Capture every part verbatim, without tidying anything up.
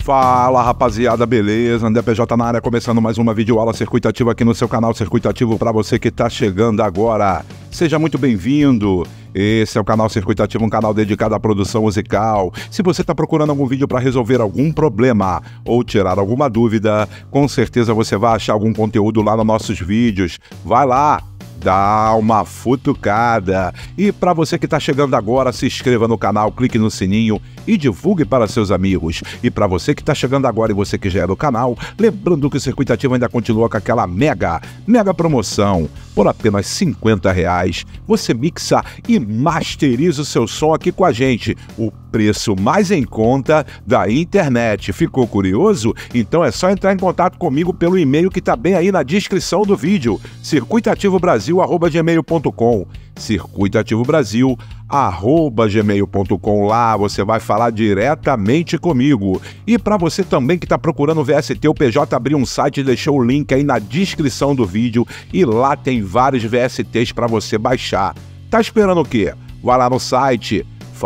Fala rapaziada, beleza? André P J na área, começando mais uma videoaula Circuito Ativo aqui no seu canal Circuito Ativo para você que está chegando agora. Seja muito bem-vindo. Esse é o canal Circuito Ativo, um canal dedicado à produção musical. Se você está procurando algum vídeo para resolver algum problema ou tirar alguma dúvida, com certeza você vai achar algum conteúdo lá nos nossos vídeos. Vai lá! Dá uma futucada. E para você que está chegando agora, se inscreva no canal, clique no sininho e divulgue para seus amigos. E para você que está chegando agora e você que já é do canal, lembrando que o Circuito Ativo ainda continua com aquela mega, mega promoção. Por apenas cinquenta reais, você mixa e masteriza o seu som aqui com a gente. O preço mais em conta da internet. Ficou curioso? Então é só entrar em contato comigo pelo e-mail que está bem aí na descrição do vídeo. circuito ativo brasil arroba gmail ponto com circuito ativo brasil arroba gmail ponto com. Lá você vai falar diretamente comigo. E para você também que está procurando o V S T, o P J abriu um site e deixou o link aí na descrição do vídeo e lá tem vários V S Ts para você baixar. Tá esperando o quê? Vai lá no site,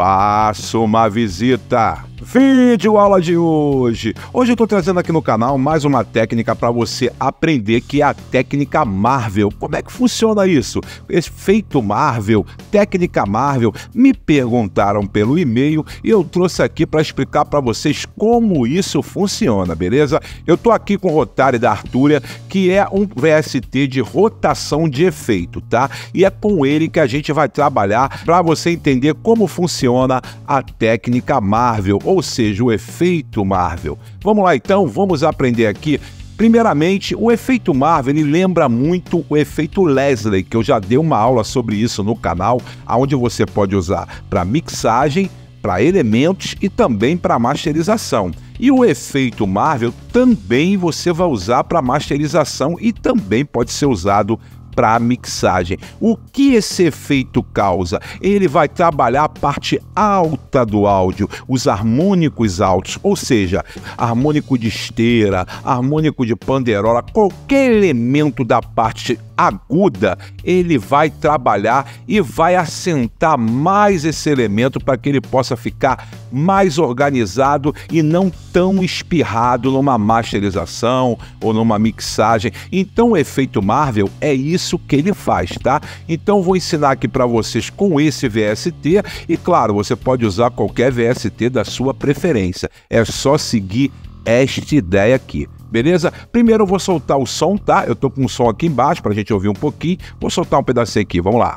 faça uma visita. Vídeo aula de hoje. Hoje eu tô trazendo aqui no canal mais uma técnica para você aprender, que é a técnica Marvel. Como é que funciona isso? Efeito Marvel, técnica Marvel. Me perguntaram pelo e-mail e eu trouxe aqui para explicar para vocês como isso funciona, beleza? Eu tô aqui com o Rotary da Arturia, que é um V S T de rotação de efeito, tá? E é com ele que a gente vai trabalhar para você entender como funciona a técnica Marvel, ou seja, o efeito Marvel. Vamos lá então, vamos aprender aqui. Primeiramente, o efeito Marvel, ele lembra muito o efeito Leslie, que eu já dei uma aula sobre isso no canal, onde você pode usar para mixagem, para elementos e também para masterização. E o efeito Marvel também você vai usar para masterização e também pode ser usado para mixagem. O que esse efeito causa? Ele vai trabalhar a parte alta do áudio, os harmônicos altos, ou seja, harmônico de esteira, harmônico de panderola, qualquer elemento da parte aguda, ele vai trabalhar e vai assentar mais esse elemento para que ele possa ficar mais organizado e não tão espirrado numa masterização ou numa mixagem. Então o efeito Marvel é isso que ele faz, tá? Então vou ensinar aqui para vocês com esse V S T e claro, você pode usar qualquer V S T da sua preferência. É só seguir esta ideia aqui. Beleza? Primeiro eu vou soltar o som, tá? Eu tô com o som aqui embaixo pra gente ouvir um pouquinho. Vou soltar um pedacinho aqui, vamos lá.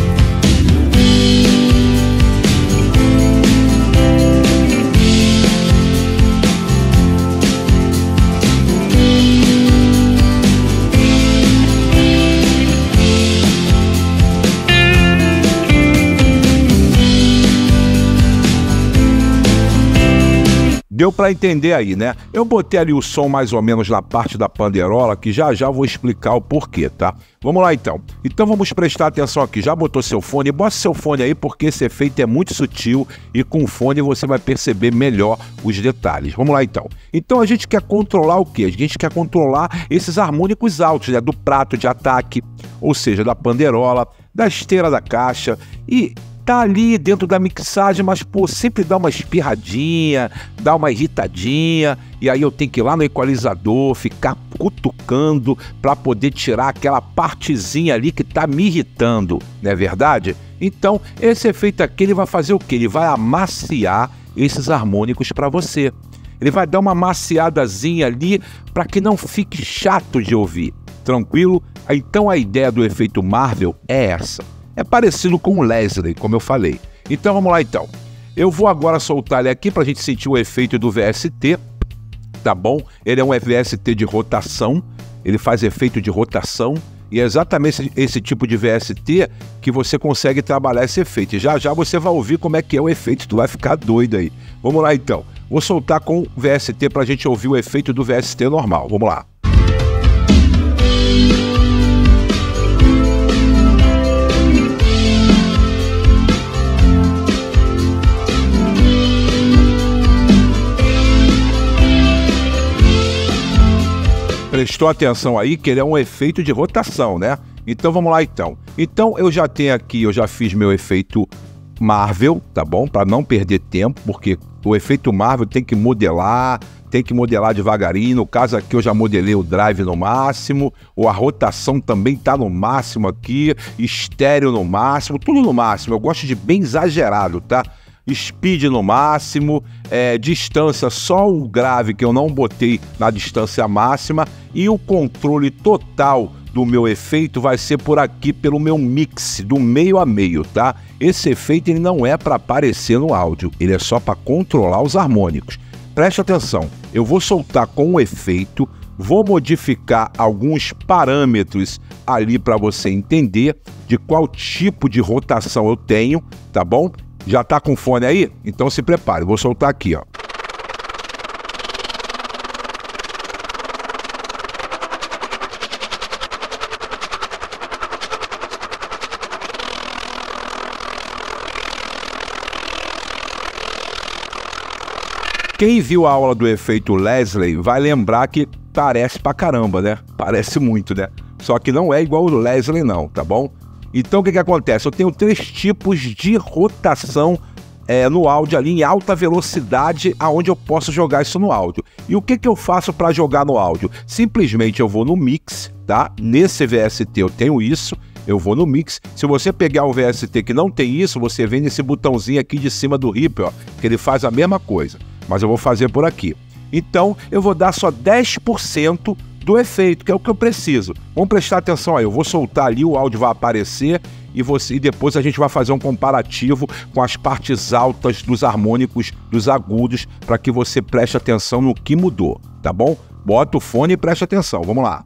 Deu para entender aí, né? Eu botei ali o som mais ou menos na parte da panderola, que já já vou explicar o porquê, tá? Vamos lá então. Então vamos prestar atenção aqui. Já botou seu fone? Bota seu fone aí porque esse efeito é muito sutil e com o fone você vai perceber melhor os detalhes. Vamos lá então. Então a gente quer controlar o quê? A gente quer controlar esses harmônicos altos, né? Do prato de ataque, ou seja, da panderola, da esteira da caixa e tá ali dentro da mixagem, mas pô, sempre dá uma espirradinha, dá uma irritadinha, e aí eu tenho que ir lá no equalizador, ficar cutucando para poder tirar aquela partezinha ali que tá me irritando, não é verdade? Então, esse efeito aqui, ele vai fazer o quê? Ele vai amaciar esses harmônicos para você. Ele vai dar uma amaciadazinha ali para que não fique chato de ouvir, tranquilo? Então a ideia do efeito Marvel é essa. É parecido com o Leslie, como eu falei. Então vamos lá então. Eu vou agora soltar ele aqui para a gente sentir o efeito do V S T, tá bom? Ele é um V S T de rotação, ele faz efeito de rotação e é exatamente esse tipo de V S T que você consegue trabalhar esse efeito. E já já você vai ouvir como é que é o efeito, tu vai ficar doido aí. Vamos lá então. Vou soltar com o V S T para a gente ouvir o efeito do V S T normal. Vamos lá. Prestou atenção aí que ele é um efeito de rotação, né? Então vamos lá então. Então eu já tenho aqui, eu já fiz meu efeito Marvel, tá bom? Para não perder tempo, porque o efeito Marvel tem que modelar, tem que modelar devagarinho. No caso aqui eu já modelei o drive no máximo, ou a rotação também tá no máximo aqui, estéreo no máximo, tudo no máximo. Eu gosto de bem exagerado, tá? Speed no máximo, é, distância, só o grave que eu não botei na distância máxima, e o controle total do meu efeito vai ser por aqui, pelo meu mix, do meio a meio, tá? Esse efeito ele não é para aparecer no áudio, ele é só para controlar os harmônicos. Preste atenção, eu vou soltar com o efeito, vou modificar alguns parâmetros ali para você entender de qual tipo de rotação eu tenho, tá bom? Já tá com fone aí? Então se prepare, vou soltar aqui, ó. Quem viu a aula do efeito Leslie vai lembrar que parece pra caramba, né? Parece muito, né? Só que não é igual o Leslie não, tá bom? Então o que que acontece? Eu tenho três tipos de rotação é, no áudio ali em alta velocidade, aonde eu posso jogar isso no áudio. E o que que eu faço para jogar no áudio? Simplesmente eu vou no mix, tá? Nesse V S T eu tenho isso, eu vou no mix. Se você pegar um V S T que não tem isso, você vem nesse botãozinho aqui de cima do Reaper, ó, que ele faz a mesma coisa. Mas eu vou fazer por aqui. Então eu vou dar só dez por cento do efeito, que é o que eu preciso. Vamos prestar atenção aí, eu vou soltar ali, o áudio vai aparecer e, você, e depois a gente vai fazer um comparativo com as partes altas dos harmônicos, dos agudos, para que você preste atenção no que mudou, tá bom? Bota o fone e preste atenção, vamos lá.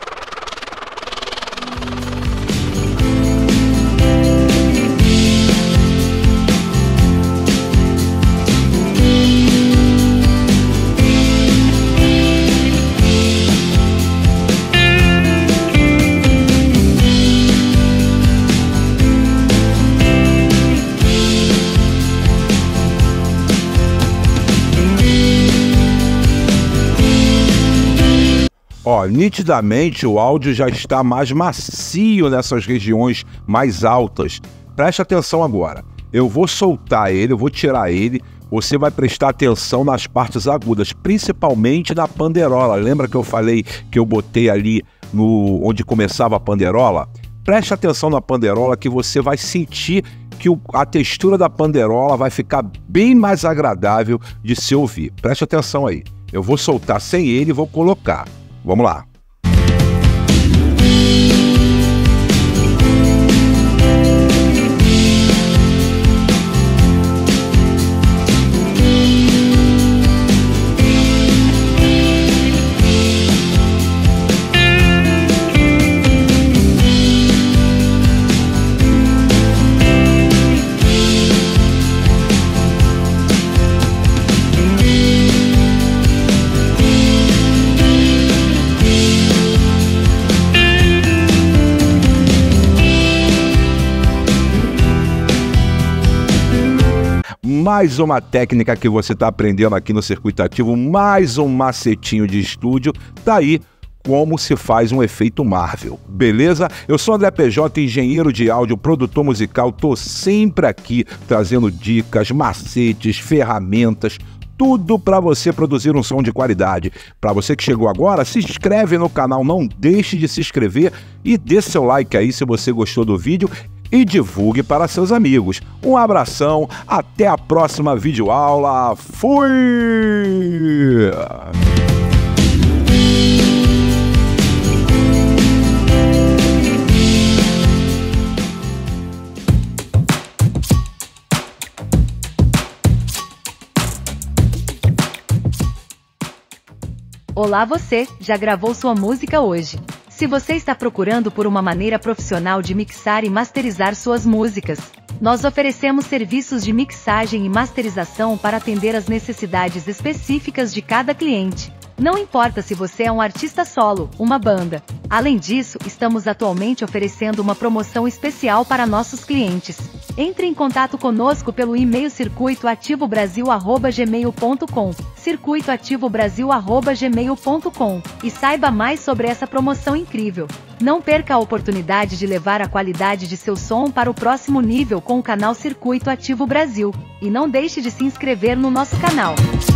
Ó, nitidamente o áudio já está mais macio nessas regiões mais altas. Preste atenção agora. Eu vou soltar ele, eu vou tirar ele. Você vai prestar atenção nas partes agudas, principalmente na panderola. Lembra que eu falei que eu botei ali no onde começava a panderola? Preste atenção na panderola que você vai sentir que o, a textura da panderola vai ficar bem mais agradável de se ouvir. Preste atenção aí. Eu vou soltar sem ele e vou colocar. Vamos lá. Mais uma técnica que você está aprendendo aqui no Circuito Ativo, mais um macetinho de estúdio, tá aí como se faz um efeito Marvel, beleza? Eu sou André P J, engenheiro de áudio, produtor musical, tô sempre aqui trazendo dicas, macetes, ferramentas, tudo para você produzir um som de qualidade. Para você que chegou agora, se inscreve no canal, não deixe de se inscrever e dê seu like aí se você gostou do vídeo e divulgue para seus amigos. Um abração, até a próxima videoaula. Fui! Olá você, já gravou sua música hoje? Se você está procurando por uma maneira profissional de mixar e masterizar suas músicas, nós oferecemos serviços de mixagem e masterização para atender às necessidades específicas de cada cliente. Não importa se você é um artista solo, uma banda, Além disso, estamos atualmente oferecendo uma promoção especial para nossos clientes. Entre em contato conosco pelo e-mail circuito ativo brasil arroba gmail ponto com, circuito ativo brasil arroba gmail ponto com, e saiba mais sobre essa promoção incrível. Não perca a oportunidade de levar a qualidade de seu som para o próximo nível com o canal Circuito Ativo Brasil. E não deixe de se inscrever no nosso canal.